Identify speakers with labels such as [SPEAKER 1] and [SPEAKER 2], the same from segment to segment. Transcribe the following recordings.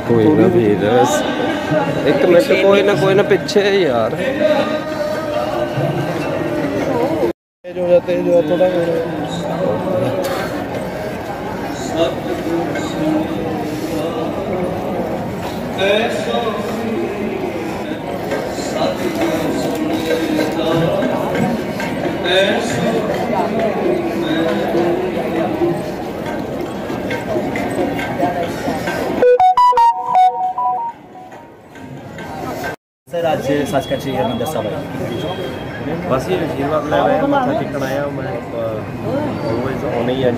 [SPEAKER 1] कोई ना वीर एक मिनट कोई ना पीछे यार जो जाते जो थोड़ा
[SPEAKER 2] सर आज सचखंड श्री हरिमंदिर साहिब
[SPEAKER 1] बस ये आशीर्वाद ले आया मत्था टेकन आया मैं ऑलवेज आने ही है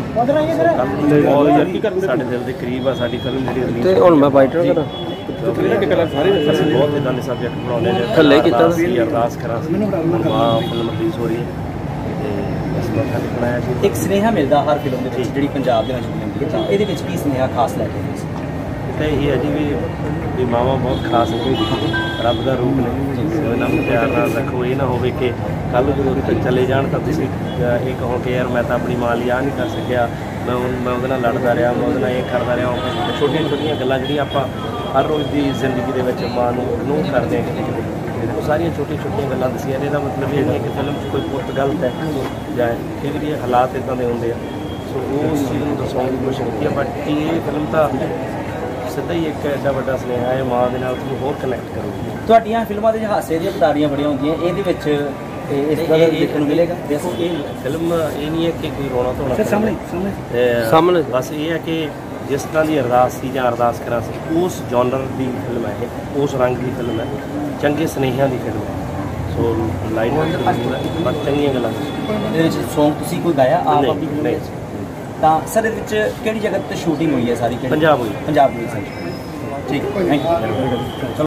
[SPEAKER 1] साढ़े दिल के करीब आ साडी फिल्म जी हुण मैं बाइटर करा ਅਸੀਂ बहुत इदां दे सब्जैक्ट बनाने थल्ले कीता अरदास करा फिल्म रिलीज हो रही है बस मत्था टेकन आया जी
[SPEAKER 2] एक स्नेहा मिलता हर फिल्म के जी पंजाब के मिलती है तो ये की स्नेहा खास लैके
[SPEAKER 1] तो यही है जी भी मावा बहुत खास है रब का रूप ने इन्हों प्यार नाल रखो ये ना हो कि कल जो चले जान तो तुम ये कहो कि यार मैं तो अपनी मां लिए आ नहीं कर सकिया मैं वो लड़ता रहा मैं वो ये करता रहा छोटिया छोटिया गल्लां जिहड़ियां आपां हर रोज़ की जिंदगी के मां नूं इग्नोर करते हैं किते वो सारिया छोटिया छोटिया गल्लां दसियां ने मतलब ये नहीं कि फिल्म च कोई पुत गलत है जां कई बार हालात इदां दे हुंदे सो उस चीज़ को दसाउण की कोशिश की बट ये फिल्म तो सीधा ही एक एडा वड्डा स्नेहा है मां दे नाल तुहानूं होर कनैक्ट करूगी
[SPEAKER 2] तुहाडीआं फिल्मां दे हासे दी पटारियां बड़ियां होंदियां इहदे विच इस तरह देखने को मिलेगा
[SPEAKER 1] देखो ये फिल्म ये नहीं है कि कोई रोना धोना सामने बस ये है कि जिस तरह की अरदास थी या अरदास करा उस जॉनर की फिल्म है उस रंग की फिल्म है चंगे स्नेहिया की फिल्म है सो लाइट बस चंगिया गल्लां
[SPEAKER 2] सॉन्ग तुसीं कोई गाया आप अपनी फिल्म तो सर किहड़ी जगह पर शूटिंग हुई है सारी
[SPEAKER 1] पंजाब हुई
[SPEAKER 2] सर ठीक है थैंक यू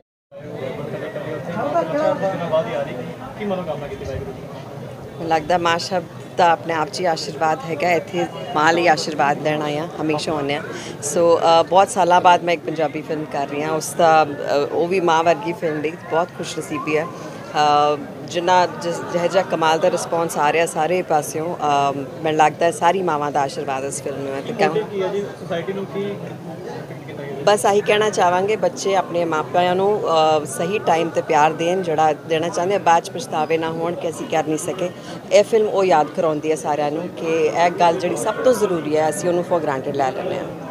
[SPEAKER 3] लगता मां शब्द का अपने आप च आशीर्वाद है इतने मां लिए आशीर्वाद लैन आए हैं हमेशा आने सो बहुत साल बाद मैं एक पंजाबी फिल्म कर रही हूँ उसका वो भी मां वर्गी फिल्म ली बहुत खुश नसीबी है जिन्ना जहा कमाल का रिस्पॉन्स आ रहा सारे पासों मैं लगता है सारी मावां का आशीर्वाद इस फिल्म में बस यही कहना चाहांगे बच्चे अपने मापियां सही टाइम पर प्यार देन जड़ा देना चाहते बाद च पछतावे ना होण कि असीं कर नहीं सके यह फिल्म वो याद कराउंदी है सारिआं नूं कि यह गल जिहड़ी सब तो जरूरी है असीं उहनूं फॉर ग्रांटेड लै लैंदे हां।